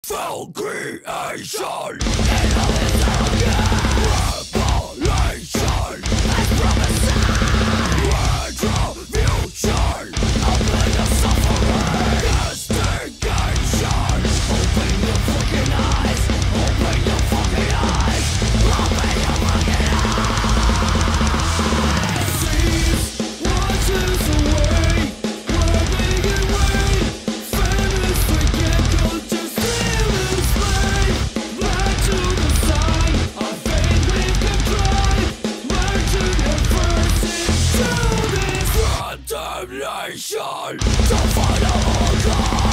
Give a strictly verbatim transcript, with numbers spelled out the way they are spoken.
Full creation in all its arrogance. Revelation and prophesy. Retribution, open your suffering. Castigation, open your fucking eyes. Open your fucking eyes. Open your fucking eyes. Please, watch us away. We're making way. Feminists forget culture still in slave. Back to the side. I think we can try. Merging your first into this condemnation. To find a whole God.